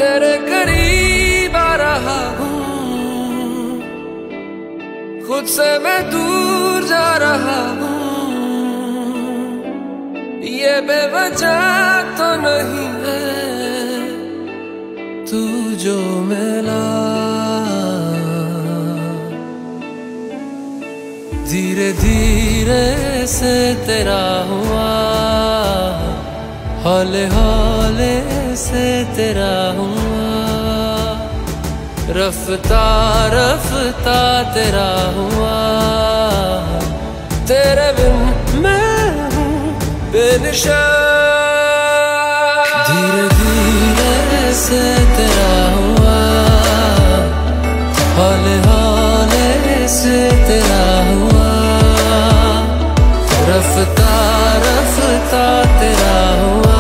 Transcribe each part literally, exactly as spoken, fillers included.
तेरे करीब आ रहा हूँ, खुद से मैं दूर जा रहा हूँ। ये बेवजह तो नहीं है तू जो मिला, धीरे धीरे से तेरा हुआ, हौले हौले से तेरा हुआ, रफ्ता रफ्ता तेरा हुआ। तेरे बिन मैं हूँ बेनिशान, धीरे धीरे से तेरा हुआ, हौले हौले से तेरा हुआ, रफ्ता रफ्ता तेरा हुआ।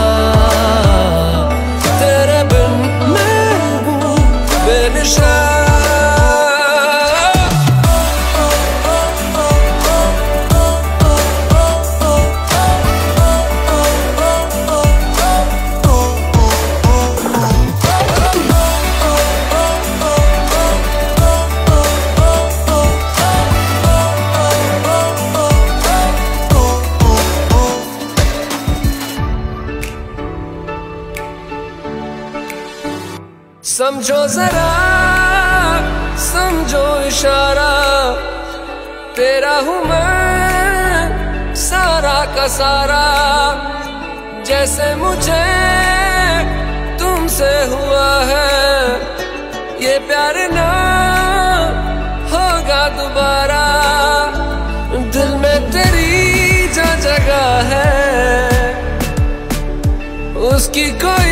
तेरे बिन मैं हूँ बेनिशान। समझो जरा समझो इशारा, तेरा हूँ मैं सारा का सारा। जैसे मुझे तुमसे हुआ है, ये प्यार ना होगा दोबारा। दिल में तेरी जो जगह है, उसकी कोई